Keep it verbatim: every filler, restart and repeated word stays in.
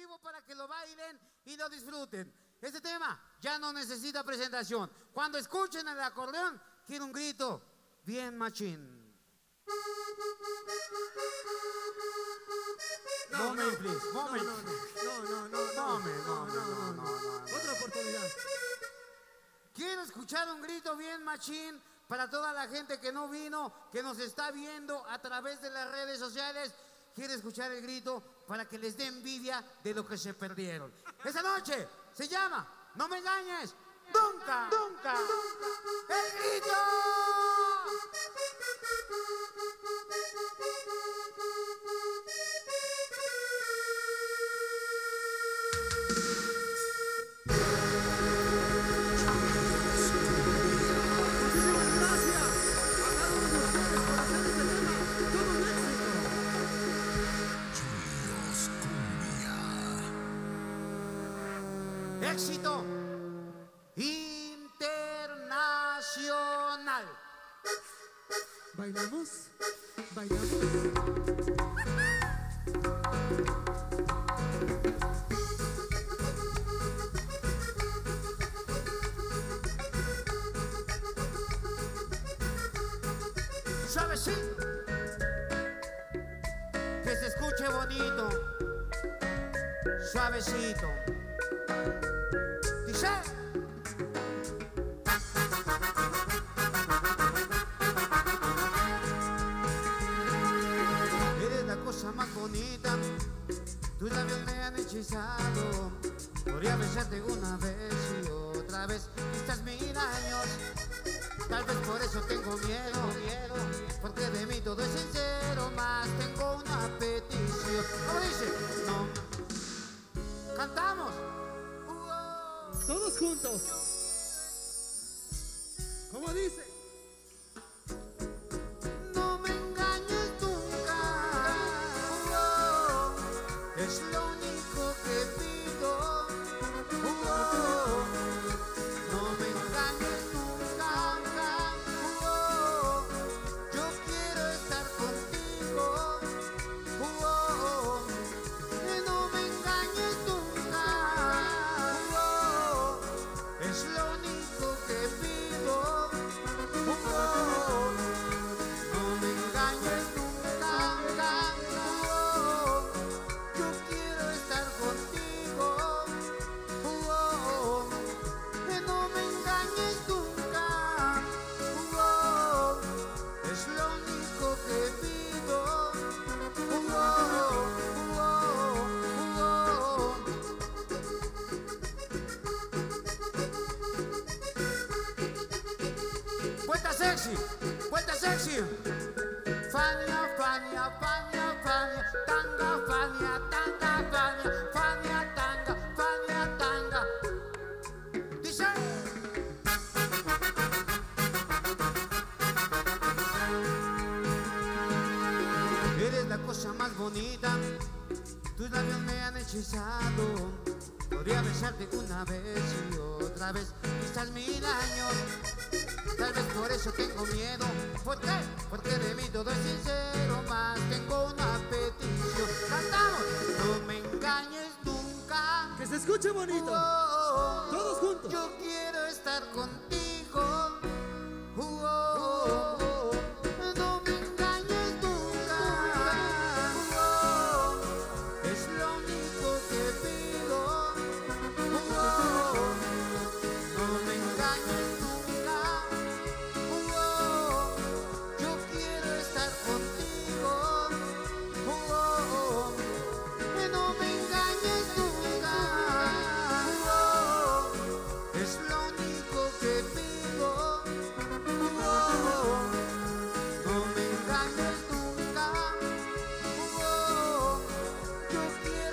vivo para que lo bailen y lo disfruten. Este tema ya no necesita presentación. Cuando escuchen el acordeón, quiero un grito bien machín. No, Moment, no, please. no, Moment. no, no, no, no, no, Moment, no, no, no, no, no, no, no. Otra oportunidad. Quiero escuchar un grito bien machín para toda la gente que no vino, que nos está viendo a través de las redes sociales. Quiero escuchar el grito para que les dé envidia de lo que se perdieron. Esa noche se llama No me engañes nunca, nunca. ¡El grito! Éxito internacional. ¿Bailamos? ¿Bailamos? Suavecito, que se escuche bonito. Suavecito. Dice. Eres la cosa más bonita, tus labios me han hechizado. Podría besarte una vez y otra vez, estas mil años. Tal vez por eso tengo miedo, miedo, porque de mí todo es sincero, más tengo una petición. ¿Cómo dice? No. Cantamos. Todos juntos. ¿Cómo dice? No me engañes nunca. Oh, es lo único que pido. Oh, no me engañes nunca. Oh, yo quiero estar contigo. Oh, no me engañes nunca. Oh, es lo único que pido. Oh, no me engañes nunca. Oh, yo quiero estar contigo. Oh, no me engañes nunca. Oh, es lo único que pido. Oh, oh, oh. Vuelta sexy, vuelta sexy. Fania, Fania, Fania, Fania, tanga, Fania, tanga, Fania, Fania, tanga, Fania, tanga. Dice. Eres la cosa más bonita, tus labios me han hechizado. Podría besarte una vez y otra vez, quizás mil años. Tal vez por eso tengo miedo. ¿Por qué? Porque de mí todo es sincero, más tengo una petición. Cantamos. No me engañes nunca. Que se escuche bonito. Oh, Todos juntos. yo quiero estar contigo. Oh, oh, no me engañes nunca. Oh, es lo único que pido. Oh, no me engañes nunca. Oh, yo quiero estar contigo. Oh, no me engañes nunca. Oh, es lo único que pido. Oh, no me engañes nunca. Oh, yo quiero